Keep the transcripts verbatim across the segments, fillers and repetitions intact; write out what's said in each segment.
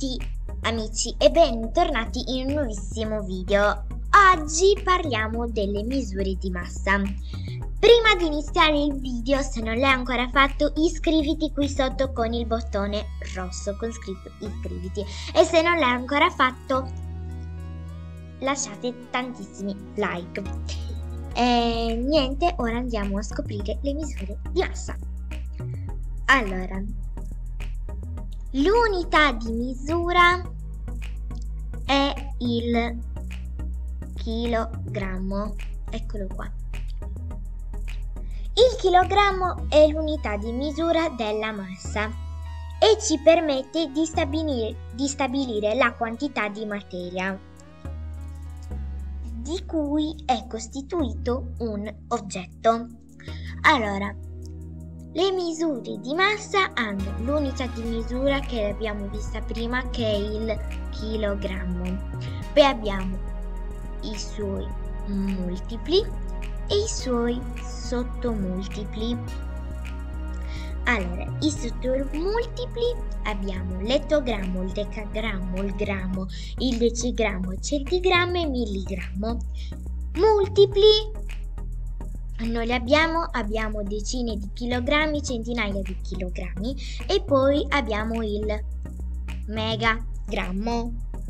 tutti amici e bentornati in un nuovissimo video. Oggi parliamo delle misure di massa. Prima di iniziare il video, se non l'hai ancora fatto, iscriviti qui sotto con il bottone rosso con scritto iscriviti, e se non l'hai ancora fatto lasciate tantissimi like. E niente, ora andiamo a scoprire le misure di massa. Allora, l'unità di misura è il chilogrammo, eccolo qua. Il chilogrammo è l'unità di misura della massa e ci permette di stabilire, di stabilire la quantità di materia di cui è costituito un oggetto. Allora, le misure di massa hanno l'unità di misura che abbiamo vista prima, che è il chilogrammo. Poi abbiamo i suoi multipli e i suoi sottomultipli. Allora, i sottomultipli abbiamo l'ettogrammo, il decagrammo, il grammo, il decigrammo, il centigrammo e il milligrammo. Multipli noi li abbiamo, abbiamo decine di chilogrammi, centinaia di chilogrammi, e poi abbiamo il megagrammo.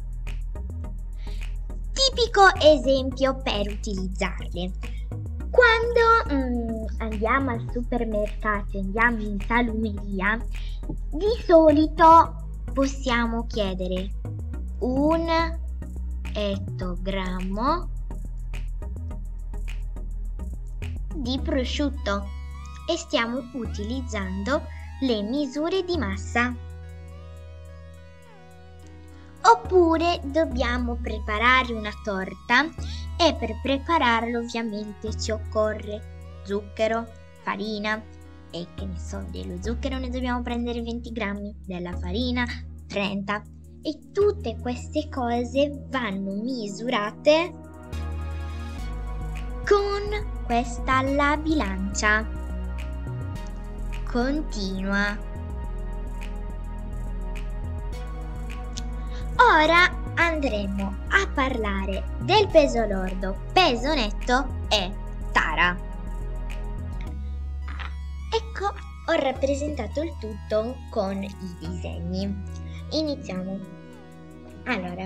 Tipico esempio per utilizzarli: quando mm, andiamo al supermercato, andiamo in salumeria, di solito possiamo chiedere un ettogrammo di prosciutto e stiamo utilizzando le misure di massa. Oppure dobbiamo preparare una torta e per prepararlo ovviamente ci occorre zucchero, farina e che ne so, dello zucchero ne dobbiamo prendere venti grammi, della farina trenta, e tutte queste cose vanno misurate con questa la bilancia continua. Ora andremo a parlare del peso lordo, peso netto e tara. Ecco, ho rappresentato il tutto con i disegni. Iniziamo. Allora,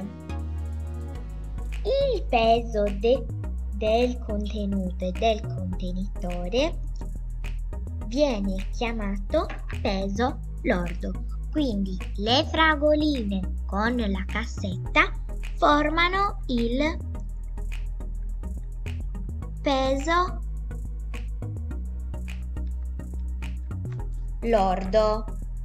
il peso de, del contenuto e del contenitore viene chiamato peso lordo. Quindi le fragoline con la cassetta formano il peso lordo.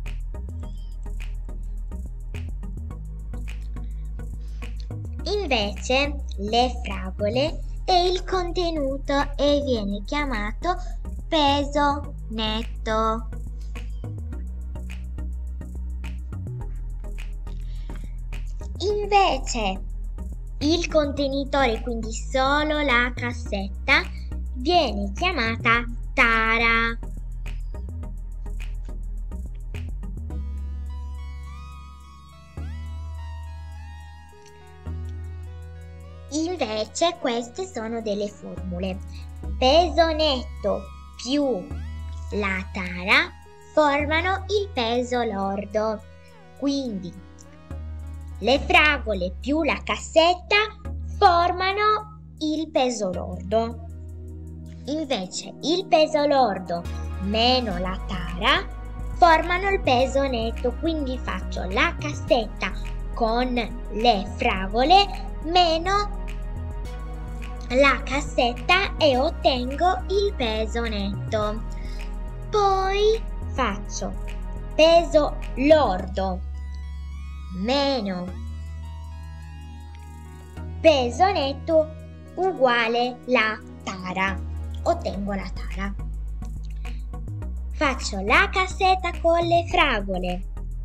Invece le fragole è il contenuto e viene chiamato peso netto. Invece il contenitore, quindi solo la cassetta, viene chiamata tara. Invece queste sono delle formule. Peso netto più la tara formano il peso lordo. Quindi le fragole più la cassetta formano il peso lordo. Invece il peso lordo meno la tara formano il peso netto. Quindi faccio la cassetta con le fragole meno la cassetta e ottengo il peso netto. Poi faccio peso lordo meno peso netto uguale la tara, ottengo la tara. Faccio la cassetta con le fragole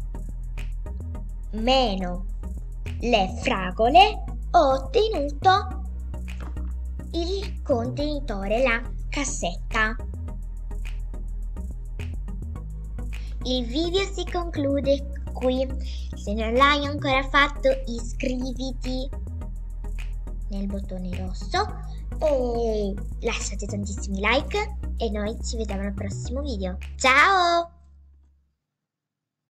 meno le fragole, ho ottenuto il contenitore, la cassetta. Il video si conclude qui. Se non l'hai ancora fatto, iscriviti nel bottone rosso e lasciate tantissimi like e noi ci vediamo al prossimo video. Ciao!